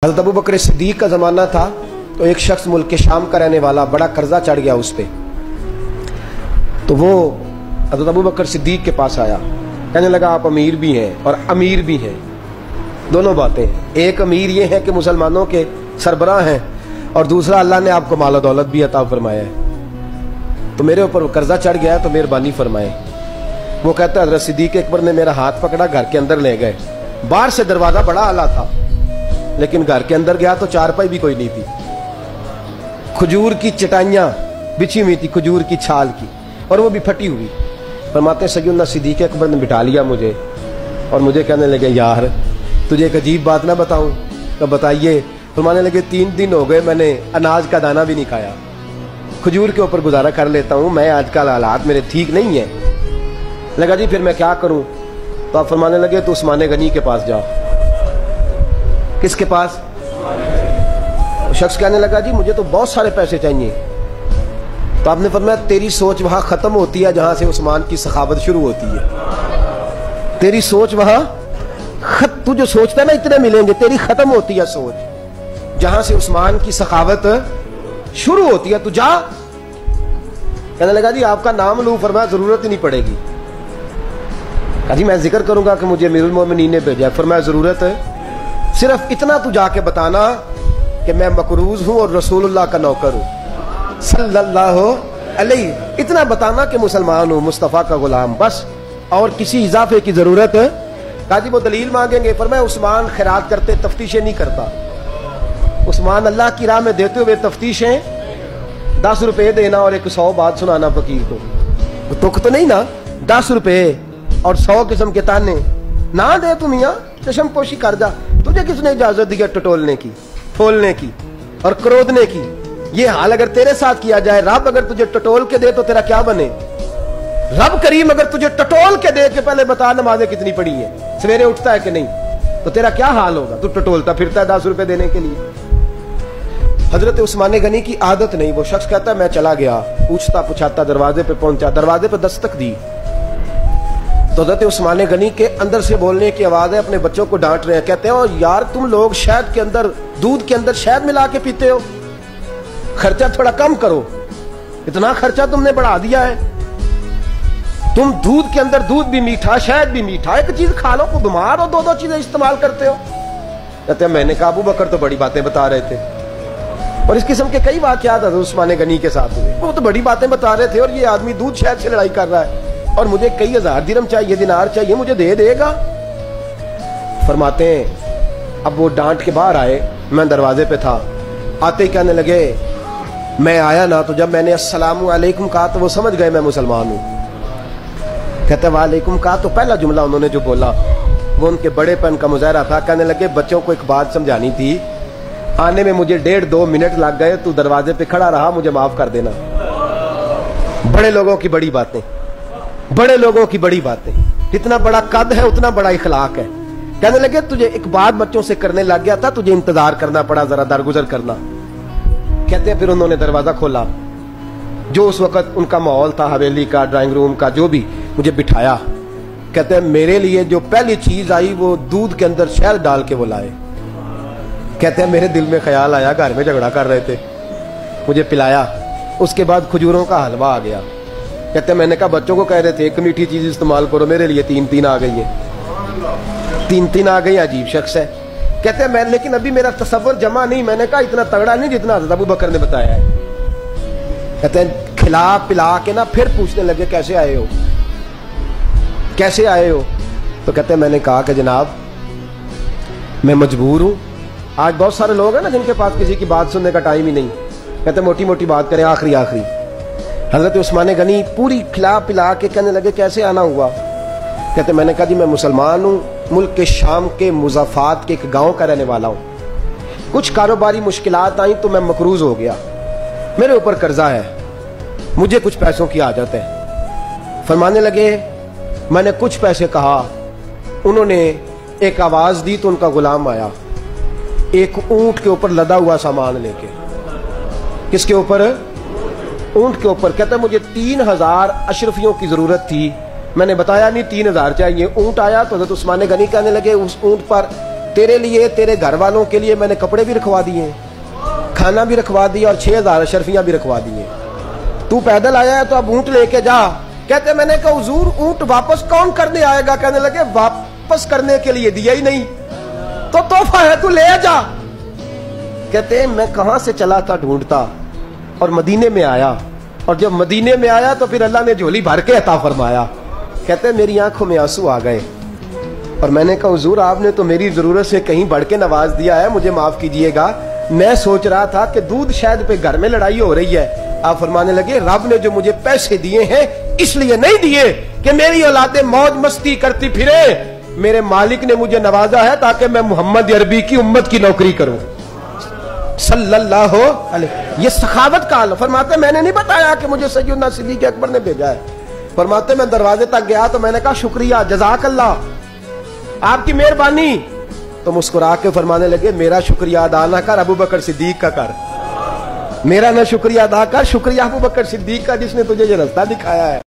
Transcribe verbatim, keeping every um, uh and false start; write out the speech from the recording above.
हज़रत अबू बकर सिद्दीक का ज़माना था तो एक शख्स मुल्क के शाम का रहने वाला, बड़ा कर्जा चढ़ गया उस पर। तो वो हज़रत अबू बकर सिद्दीक के पास आया, कहने लगा आप अमीर भी हैं और अमीर भी हैं, दोनों बातें हैं। एक अमीर ये है कि मुसलमानों के सरबराह हैं और दूसरा अल्लाह ने आपको माल दौलत भी अता फरमाया है, तो मेरे ऊपर कर्जा चढ़ गया है तो मेहरबानी फरमाए। वो कहता है हज़रत सिद्दीक अकबर ने मेरा हाथ पकड़ा, घर के अंदर ले गए। बाहर से दरवाजा बड़ा आला था लेकिन घर के अंदर गया तो चारपाई भी कोई नहीं थी, खजूर की चटाइयां बिछी हुई थी, खजूर की छाल की, और वो भी फटी हुई। फरमाते सैयदना सिद्दीक अकबर ने बिठा लिया मुझे और मुझे कहने लगे यार तुझे एक अजीब बात ना बताऊं? तो बताइए। फरमाने लगे तीन दिन हो गए मैंने अनाज का दाना भी नहीं खाया, खजूर के ऊपर गुजारा कर लेता हूं मैं, आजकल हालात मेरे ठीक नहीं है। लगा जी फिर मैं क्या करूं? तो आप फरमाने लगे तो उस्मान गनी के पास जाओ। किसके पास? शख्स कहने लगा जी मुझे तो बहुत सारे पैसे चाहिए। तो आपने फरमाया तेरी सोच वहां खत्म होती है जहां से उस्मान की सखावत शुरू होती है। तेरी सोच वहां खत तू जो सोचता है ना इतने मिलेंगे, तेरी खत्म होती है सोच जहां से उस्मान की सखावत शुरू होती है। तू जा। कहने लगा जी आपका नाम लूं? फरमाया जरूरत ही नहीं पड़ेगी। कहा जी मैं जिक्र करूंगा कि मुझे अमीरुल मोमिनीन ने भेजा। फरमाया जरूरत है, सिर्फ इतना तू जाके बताना कि मैं मकरूज हूं और रसूलुल्लाह का नौकर हूं सल्लल्लाहु अलैहि, इतना बताना कि मुसलमान हूं, मुस्तफा का गुलाम, बस, और किसी इजाफे की जरूरत है। कहा जी वो दलील मांगेंगे। फरमाया उस्मान खैरात करते तफ्तीशें नहीं करता, उस्मान अल्लाह की राह में देते हुए तफ्तीशें, दस रुपए देना और एक सौ बात सुनाना फकीर को, तुक तो नहीं ना, दस रुपए और सौ किस्म के ताने ना दे तुम यहाँ चशम पोशी कर जा। तुझे किसने इजाजत दी है टटोलने की, फोलने की और क्रोधने की? ये हाल अगर तेरे साथ किया जाए, रब अगर तुझे टटोल के दे तो तेरा क्या बने? रब करीम अगर तुझे टटोल के दे के पहले बता नमाजें कितनी पड़ी है, सवेरे उठता है कि नहीं, तो तेरा क्या हाल होगा? तू टटोलता फिरता है दस रुपए देने के लिए। हजरत उस्मान गनी की आदत नहीं। वो शख्स कहता मैं चला गया, पूछता पुछाता दरवाजे पे पहुंचा, दरवाजे पे दस्तक दी तो हजरत उस्मान गनी के अंदर से बोलने की आवाज है, अपने बच्चों को डांट रहे हैं। कहते हैं यार तुम लोग शहद के अंदर, दूध के अंदर शहद मिला के पीते हो, खर्चा थोड़ा कम करो, इतना खर्चा तुमने बढ़ा दिया है। तुम दूध के अंदर दूध भी मीठा, शहद भी मीठा, एक चीज खा लो, बीमार हो, दो दो चीजें इस्तेमाल करते हो। कहते हैं मैंने कहा अबू बकर तो बड़ी बातें बता रहे थे, और इस किस्म के कई वाकयात उस्मान गनी के साथ हुए, वो तो बड़ी बातें बता रहे थे और ये आदमी दूध शहद से लड़ाई कर रहा है और मुझे कई हजार दिरहम चाहिए, दिनार चाहिए, मुझे दे देगा? फरमाते हैं अब वो डांट के बाहर आए, मैं दरवाजे पे था, आते ही कहने लगे मैं आया ना तो जब मैंने अस्सलामु अलैकुम कहा तो वो समझ गए मैं मुसलमान हूं। कहते वालेकुम कहा तो पहला जुमला उन्होंने जो बोला वो उनके बड़ेपन का मुजाहरा था। कहने लगे बच्चों को एक बात समझानी थी, आने में मुझे डेढ़ दो मिनट लग गए, तू दरवाजे पे खड़ा रहा, मुझे माफ कर देना। बड़े लोगों की बड़ी बातें, बड़े लोगों की बड़ी बातें, जितना बड़ा कद है उतना बड़ा इखलाक है। कहने लगे तुझे एक बात बच्चों से करने लग गया था, तुझे इंतजार करना पड़ा, जरा दरगुजर करना। कहते हैं फिर उन्होंने दरवाजा खोला, जो उस वक्त उनका माहौल था हवेली का, ड्राइंग रूम का, जो भी, मुझे बिठाया। कहते हैं मेरे लिए जो पहली चीज आई वो दूध के अंदर शहद डाल के वो लाए। कहते हैं मेरे दिल में ख्याल आया घर में झगड़ा कर रहे थे, मुझे पिलाया, उसके बाद खजूरों का हलवा आ गया। कहते हैं मैंने कहा बच्चों को कह रहे थे एक मीठी चीज इस्तेमाल करो, मेरे लिए तीन तीन आ गई है, तीन तीन आ गई, अजीब शख्स है। कहते हैं मैं, लेकिन अभी मेरा तसव्वुर जमा नहीं, मैंने कहा इतना तगड़ा नहीं जितना हज़रत अबू बकर ने बताया है। कहते हैं खिला पिला के ना फिर पूछने लगे कैसे आए हो, कैसे आए हो? तो कहते हैं मैंने कहा कि जनाब मैं मजबूर हूं। आज बहुत सारे लोग हैं ना जिनके पास किसी की बात सुनने का टाइम ही नहीं। कहते मोटी मोटी बात करें, आखिरी आखिरी। हजरत उस्मान गनी पूरी खिला पिला के कहने लगे कैसे आना हुआ? कहते मैंने कहा जी मैं मुसलमान हूं, मुल्क के शाम के मुज़ाफात के एक गांव का रहने वाला हूं, कुछ कारोबारी मुश्किलात आई तो मैं मकरूज हो गया, मेरे ऊपर कर्जा है, मुझे कुछ पैसों की आदत है। फरमाने लगे मैंने कुछ पैसे कहा, उन्होंने एक आवाज दी तो उनका गुलाम आया एक ऊंट के ऊपर लदा हुआ सामान लेके। किसके ऊपर? ऊंट के ऊपर। कहता मुझे तीन हजार अशरफियों की जरूरत थी, मैंने बताया नहीं तीन हजार चाहिए। ऊंट आया तो हज़रत उस्मान गनी कहने लगे उस ऊंट पर तेरे लिए, तेरे घर वालों के लिए मैंने कपड़े भी रखवा दिए, खाना भी रखवा दिया और छह हजार अशरफियां भी रखवा दिए। तू पैदल आया है तो अब ऊंट लेके जा। कहते मैंने कहा हुजूर ऊंट वापस कौन करने आएगा? कहने लगे वापस करने के लिए दिया ही नहीं तो तोहफा है, तू ले जा। कहते मैं कहां से चला था ढूंढता और मदीने में आया, और जब मदीने में आया तो फिर अल्लाह ने झोली भर के अता फरमाया। कहते मेरी आंखों में आंसू आ गए और मैंने कहा हुजूर आपने तो मेरी जरूरत से कहीं बढ़ के नवाज दिया है, मुझे माफ कीजिएगा। मैं सोच रहा था कि दूध शायद पे घर में लड़ाई हो रही है। आप फरमाने लगे रब ने जो मुझे पैसे दिए हैं इसलिए नहीं दिए कि मेरी औलादे मौज मस्ती करती फिरे, मेरे मालिक ने मुझे नवाजा है ताकि मैं मोहम्मद अरबी की उम्मत की नौकरी करूं सल्लल्लाहु अलैहि। ये सखावत का हाल। फरमाते मैंने नहीं बताया कि मुझे सैयदना सिद्दीक अकबर ने भेजा है। फरमाते मैं दरवाजे तक गया तो मैंने कहा शुक्रिया, जज़ाकल्लाह, आपकी मेहरबानी। तो मुस्कुरा के फरमाने लगे मेरा शुक्रिया अदा ना कर, अबू बकर सिद्दीक का कर। मेरा ना शुक्रिया अदा कर, शुक्रिया अबू बकर सिद्दीक का जिसने तुझे ये रास्ता दिखाया है।